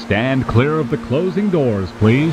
Stand clear of the closing doors, please.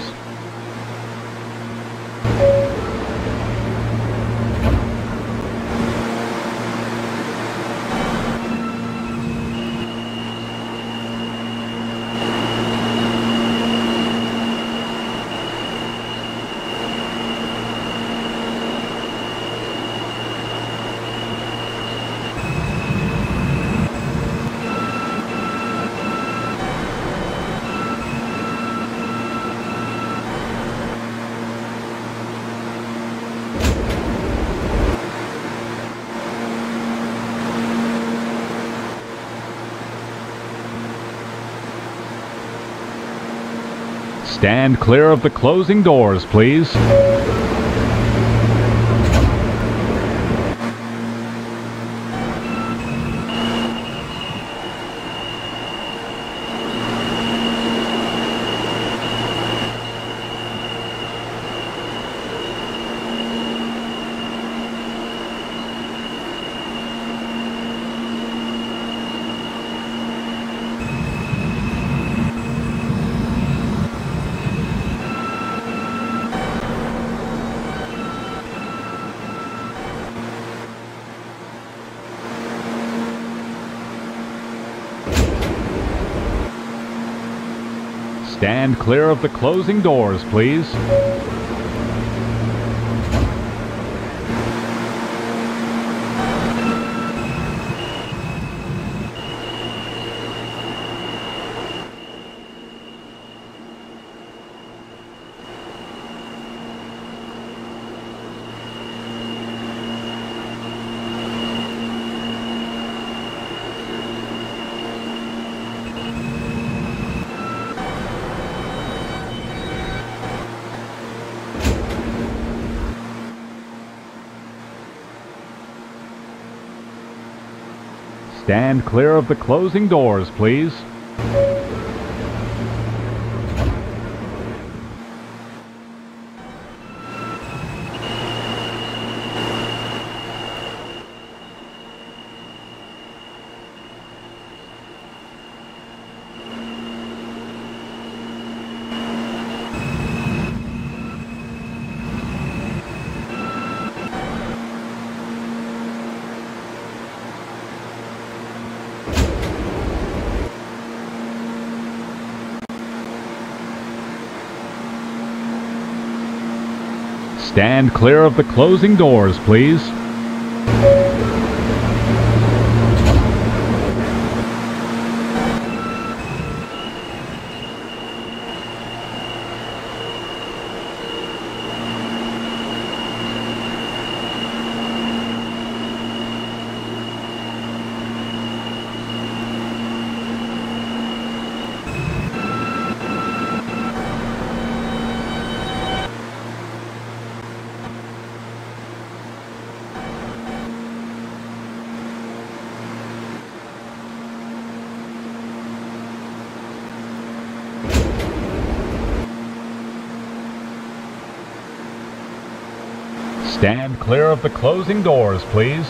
Stand clear of the closing doors, please. Stand clear of the closing doors, please. Stand clear of the closing doors, please. Stand clear of the closing doors, please. Stand clear of the closing doors, please.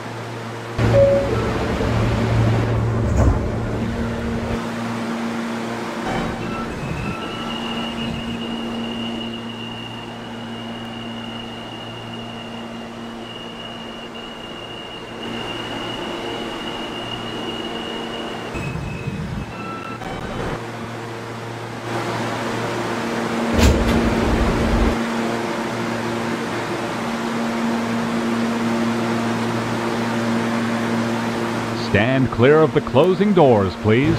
Stand clear of the closing doors, please.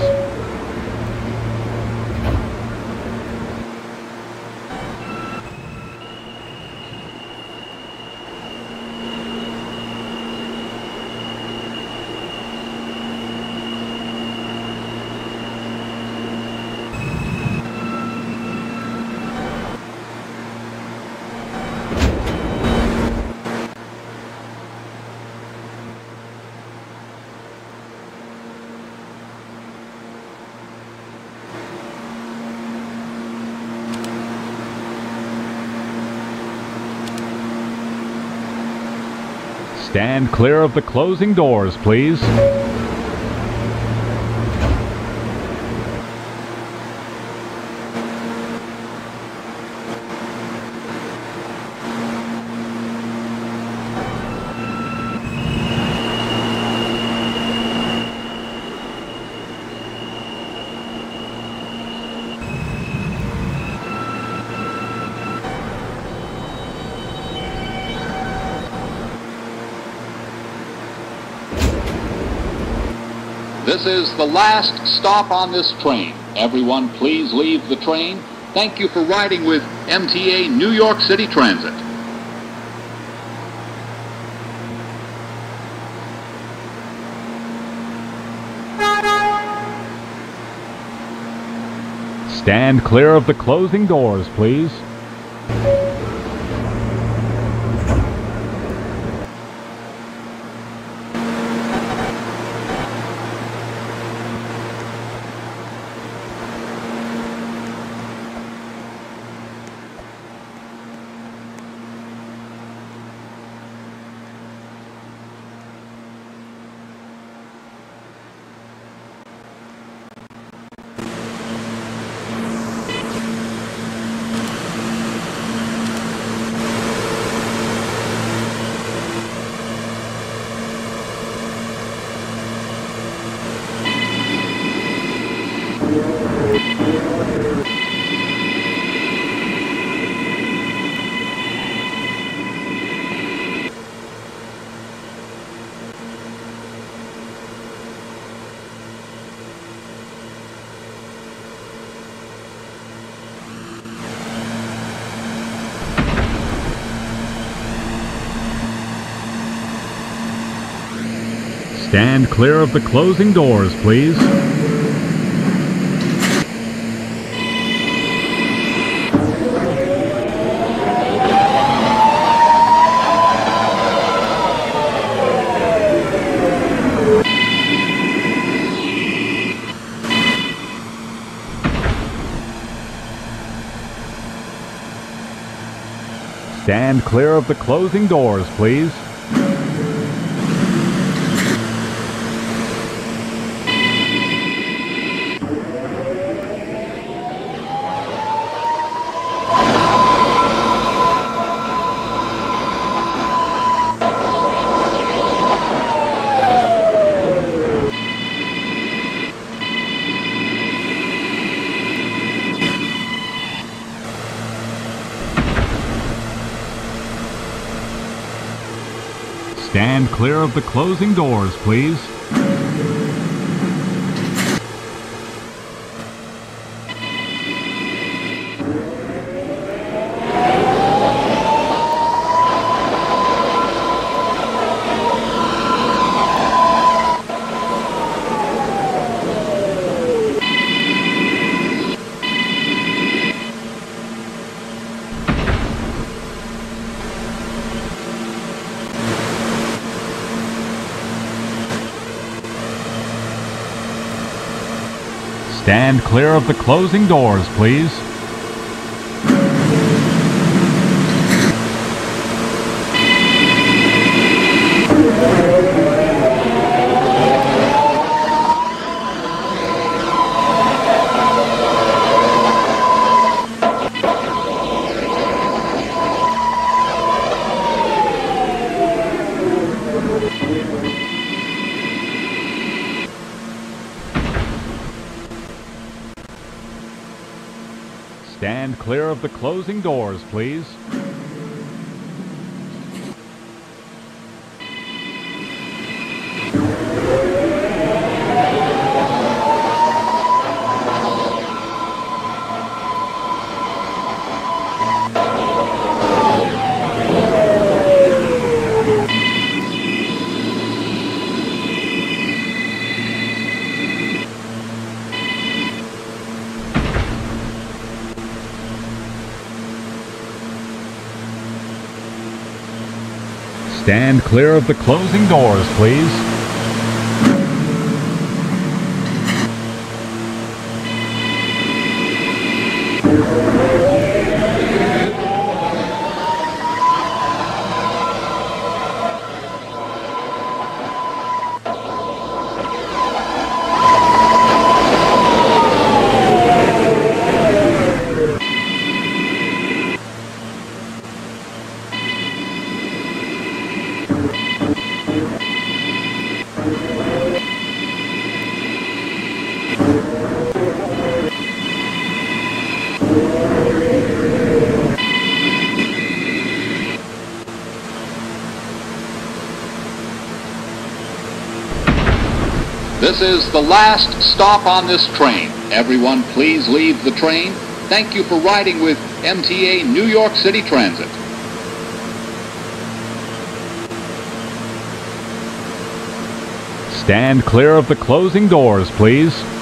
Stand clear of the closing doors, please. This is the last stop on this train. Everyone, please leave the train. Thank you for riding with MTA New York City Transit. Stand clear of the closing doors, please. Stand clear of the closing doors, please. Stand clear of the closing doors, please. Stand clear of the closing doors, please. Stand clear of the closing doors, please. Stand clear of the closing doors, please. Stand clear of the closing doors, please. is the last stop on this train. Everyone, please leave the train. Thank you for riding with MTA New York City Transit. Stand clear of the closing doors, please.